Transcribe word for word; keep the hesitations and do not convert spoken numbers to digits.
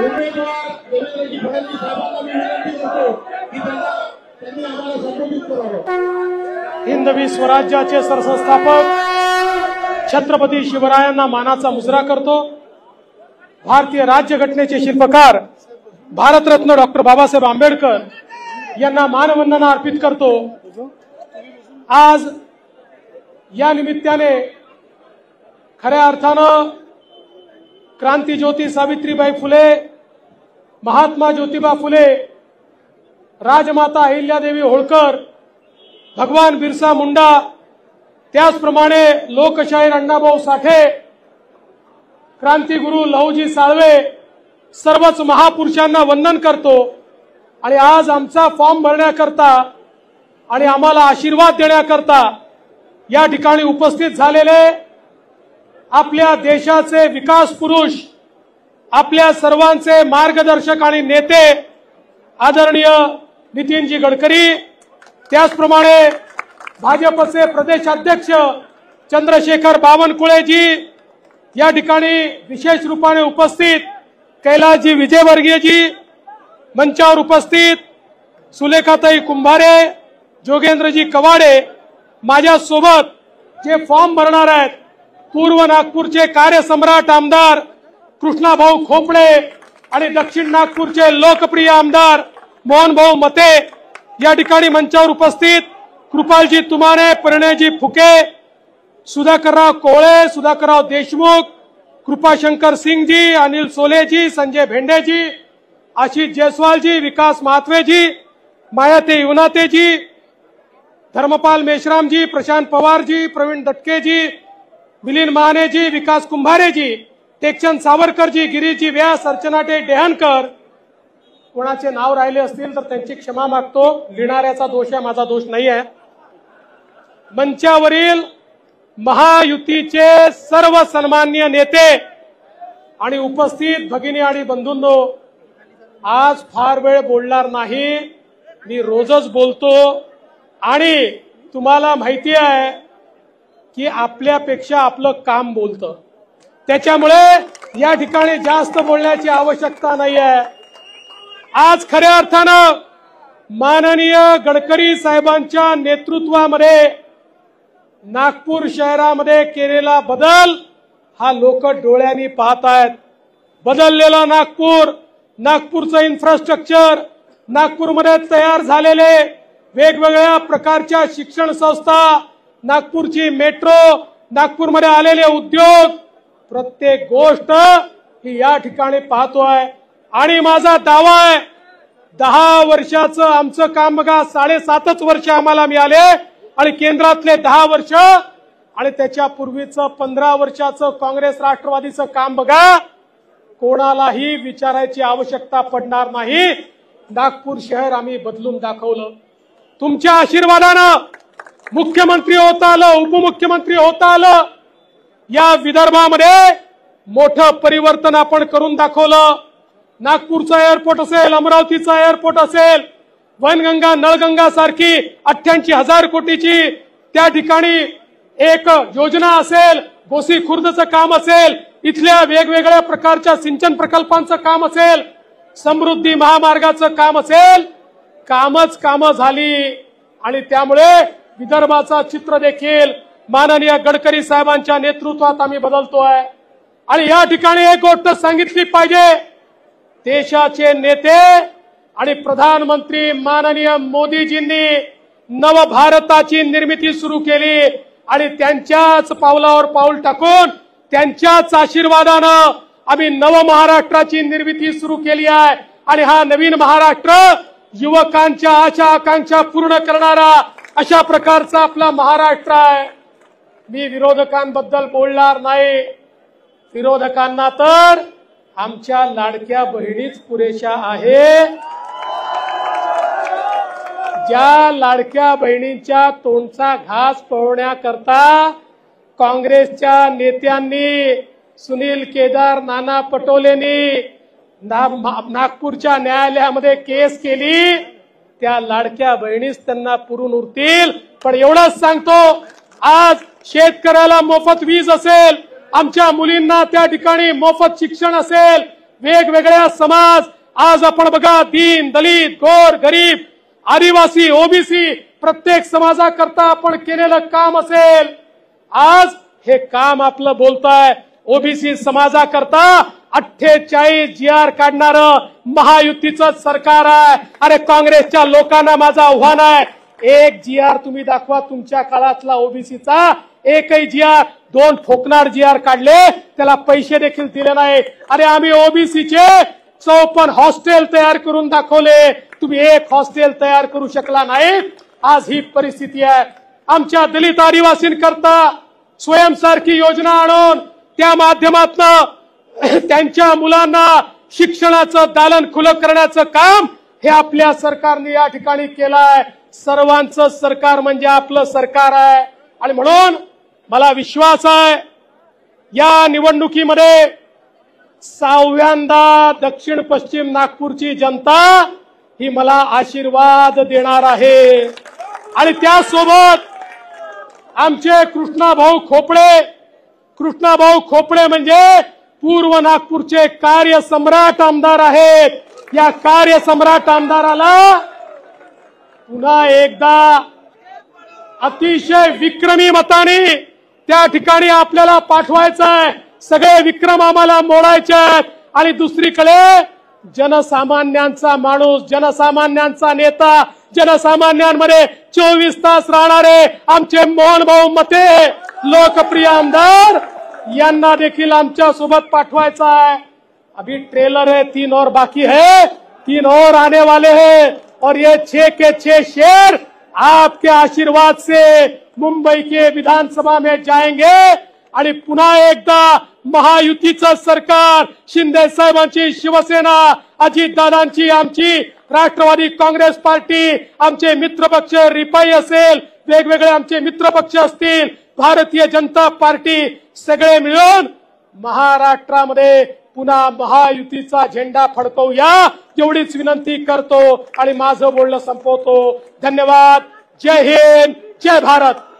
उमेदवार देवेंद्रजी फडणवीस साहेबांना मी विनंती करतो की त्यांना त्यांनी आम्हाला संबोधित करावं। हिंदवी स्वराज्याचे सरसंस्थापक छत्रपती शिवरायांना मानाचा मुजरा करतो। भारतीय राज्यघटनेचे शिल्पकार भारतरत्न डॉक्टर बाबासाहेब आंबेडकर यांना मानवंदना अर्पित करतो। आज या निमित्ताने खऱ्या अर्थानं क्रांतीज्योती सावित्रीबाई फुले, महात्मा ज्योतिबा फुले, राजमाता अहिल्यादेवी होळकर, भगवान बिरसा मुंडा, त्याचप्रमाणे लोकशाहीर अण्णाभाऊ साठे, क्रांतिगुरु लहुजी साळवे, सर्वच महापुरुषांना वंदन करतो। आणि आज आमचा फॉर्म भरण्याकरता आणि आम्हाला आशीर्वाद देण्याकरता या ठिकाणी उपस्थित झालेले आपल्या देशाचे विकास पुरुष, आपल्या सर्वांचे मार्गदर्शक आणि नेते आदरणीय नितीनजी गडकरी, त्याचप्रमाणे भाजपचे प्रदेशाध्यक्ष चंद्रशेखर बावनकुळेजी, या ठिकाणी विशेष रूपाने उपस्थित कैलासजी विजयवर्गीयजी, मंचावर उपस्थित सुलेखाताई कुंभारे, जोगेंद्रजी कवाडे, माझ्या सोबत जे फॉर्म भरणार आहेत पूर्व नागपूरचे कार्यसम्राट आमदार कृष्णाभाऊ खोपडे आणि दक्षिण नागपूरचे लोकप्रिय आमदार मोहनभाऊ मते, या ठिकाणी मंचावर उपस्थित कृपालजी तुमाने, परिणयजी फुके, सुधाकरराव कोळे, सुधाकरराव देशमुख, कृपाशंकर सिंगजी, अनिल सोलेजी, संजय भेंडेजी, आशिष जयस्वालजी, विकास महात्वेजी, मायाते युनातेजी, धर्मपाल मेश्रामजी, प्रशांत पवारजी, प्रवीण दटकेजी, मिलिंद मानेजी, विकास कुंभारेजी, टेकचंद सावरकरजी, गिरीजी व्यास, अर्चनाटे डेहनकर, कोणाचे नाव राहिले असतील तर त्यांची क्षमा मागतो। लिहिणाऱ्याचा दोष आहे, माझा दोष नाही आहे। मंचावरील महायुतीचे सर्व सन्माननीय नेते आणि उपस्थित भगिनी आणि बंधूंनो, आज फार वेळ बोलणार नाही, मी रोजच बोलतो आणि तुम्हाला माहिती आहे की आपल्यापेक्षा आपलं काम बोलतं, त्याच्यामुळे या ठिकाणी जास्त बोलण्याची आवश्यकता नाही आहे। आज खऱ्या अर्थानं माननीय गडकरी साहेबांच्या नेतृत्वामध्ये नागपूर शहरामध्ये केलेला बदल हा लोक डोळ्यांनी पाहत आहेत। बदललेला नागपूर, नागपूरचं इन्फ्रास्ट्रक्चर, नागपूरमध्ये तयार झालेले वेगवेगळ्या प्रकारच्या शिक्षण संस्था, नागपूरची मेट्रो, नागपूरमध्ये आलेले उद्योग, प्रत्येक गोष्ट ही या ठिकाणी पाहतोय। आणि माझा दावा आहे, दहा वर्षाचं आमचं काम बघा, साडेसातच वर्ष आम्हाला मिळाले आणि केंद्रातले दहा वर्ष आणि त्याच्या पूर्वीचं पंधरा वर्षाचं काँग्रेस राष्ट्रवादीचं काम बघा, कोणालाही विचारायची आवश्यकता पडणार नाही। नागपूर शहर आम्ही बदलून दाखवलं। तुमच्या आशीर्वादानं मुख्यमंत्री होता आलं, उपमुख्यमंत्री होता आलं, या विदर्भामध्ये मोठं परिवर्तन आपण करून दाखवलं। नागपूरचा एअरपोर्ट असेल, अमरावतीचा एअरपोर्ट असेल, वनगंगा नळगंगा सारखी अठ्ठ्याऐंशी हजार कोटीची त्या ठिकाणी एक योजना असेल, गोसी खुर्दचं काम असेल, इथल्या वेगवेगळ्या प्रकारच्या सिंचन प्रकल्पांचं काम असेल, समृद्धी महामार्गाचं काम असेल, कामच कामं झाली। आणि त्यामुळे विदर्भाचा चित्र देखील माननीय गडकरी साहेबांच्या नेतृत्वात आम्ही बदलतोय। आणि या ठिकाणी एक गोष्ट सांगितली पाहिजे, देशाचे नेते आणि प्रधानमंत्री माननीय मोदीजींनी नव भारताची निर्मिती सुरू केली आणि त्यांच्याच पावलावर पाऊल टाकून त्यांच्याच आशीर्वादानं आम्ही नव महाराष्ट्राची निर्मिती सुरू केली आहे। आणि हा नवीन महाराष्ट्र युवकांच्या आशा आकांक्षा पूर्ण करणारा अशा प्रकारचा आपला महाराष्ट्र आहे। मी विरोधकांबद्दल बोलणार नाही, विरोधकांना तर आमच्या लाडक्या बहिणीच पुरेशा आहे। ज्या लाडक्या बहिणींच्या तोंडचा घास पळवण्याकरता काँग्रेसच्या नेत्यांनी, सुनील केदार, नाना पटोलेंनी नागपूरच्या न्यायालयामध्ये केस केली, त्या लाडक्या बहिणीच त्यांना पुरून उरतील। पण एवढंच सांगतो, आज शेतकऱ्याला मोफत वीज असेल, आमच्या मुलींना त्या ठिकाणी मोफत शिक्षण असेल, वेगवेगळ्या समाज, आज आपण बघा दीन दलित गोर गरीब आदिवासी ओबीसी प्रत्येक समाजाकरता आपण केलेलं काम असेल, आज हे काम आपलं बोलताय ओबीसी समाजाकरता अठ्ठेचाळीस जी आर काढणार महायुतीचं सरकार आहे. अरे काँग्रेसच्या लोकांना माझं आव्हान आहे, एक जी आर तुम्ही दाखवा तुमच्या काळातला ओबीसीचा, एकही जी आर. दोन ठोकणार जी आर काढले, त्याला पैसे देखील दिले नाही. अरे आम्ही ओबीसीचे चौपन्न हॉस्टेल तयार करून दाखवले, तुम्ही एक हॉस्टेल तयार करू शकला नाही. आज ही परिस्थिती आहे. आमच्या दलित आदिवासींकरता स्वयंसारखी योजना आणून त्या माध्यमातून त्यांच्या मुलांना शिक्षणाचं दालन खुलं करण्याचं काम हे आपल्या सरकारने या ठिकाणी केलंय. सर्वांचं सरकार म्हणजे आपलं सरकार आहे. आणि म्हणून मला विश्वास आहे या निवडणुकीमध्ये सहाव्यांदा दक्षिण पश्चिम नागपूरची जनता ही मला आशीर्वाद देणार आहे. आणि त्यासोबत आमचे कृष्णाभाऊ खोपडे, कृष्णाभाऊ खोपडे म्हणजे पूर्व नागपूरचे कार्यसम्राट आमदार आहेत. या कार्यसम्राट आमदाराला पुन्हा एकदा अतिशय विक्रमी मताने त्या ठिकाणी आपल्याला पाठवायचं आहे. सगळे विक्रम आम्हाला मोडायचे आहेत. आणि दुसरीकडे जनसामान्यांचा माणूस, जनसामान्यांचा नेता, जनसामान्यांमध्ये चोवीस तास राहणारे आमचे मोहन भाऊ मते लोकप्रिय आमदार यांना देखील आमच्या सोबत पाठवायचा है. अभी ट्रेलर है, तीन और बाकी है, तीन और आने वाले हैं और ये छह के छह शेर आपके आशीर्वाद से मुंबई के विधानसभा में जाएंगे. आणि पुन्हा एकदा महायुतीचं सरकार, शिंदे साहेबांची शिवसेना, अजितदादांची आमची राष्ट्रवादी काँग्रेस पार्टी, आमचे मित्रपक्ष रिपाई असेल, वेगवेगळे आमचे मित्रपक्ष असतील, भारतीय जनता पार्टी, सगळे मिळून महाराष्ट्रामध्ये पुन्हा महायुतीचा झेंडा फडकवूया एवढीच विनंती करतो आणि माझं बोलणं संपवतो. धन्यवाद. जय हिंद, जय भारत.